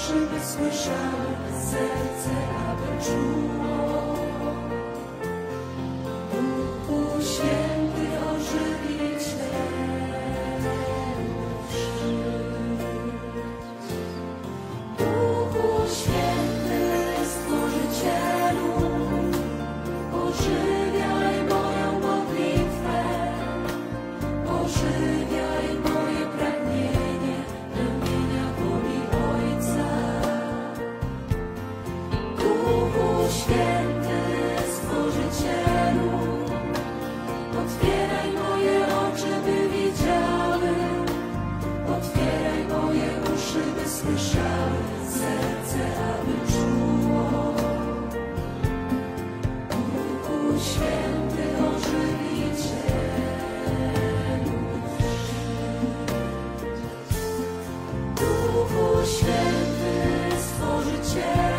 uszy by słyszały, serce aby czuło. Duchu Święty ożywicielu przyjdź. Duchu Święty Stworzycielu, ożywiaj moją modlitwę, ożywiaj moje pragnienie pełnienia woli Ojca. Duchu Święty Stworzycielu, otwieraj moje oczy, by widziały, otwieraj moje uszy, by słyszały, serce aby czuło. Duchu Święty ożywicielu przyjdź. Duchu Święty Stworzycielu,